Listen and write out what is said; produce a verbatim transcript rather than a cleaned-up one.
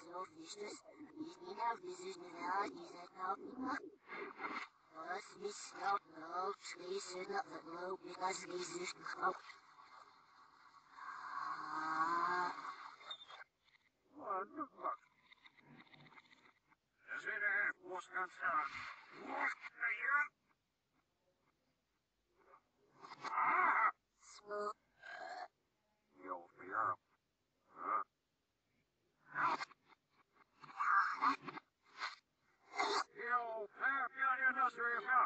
zo vicious. Is niet nou business now, is it not enough? Was mis not no, treason up the globe because this is not. Ah. Well, look, look. Is it a was concerned? What are you? Ah! So, You'll fear. Huh? You pack out your nursery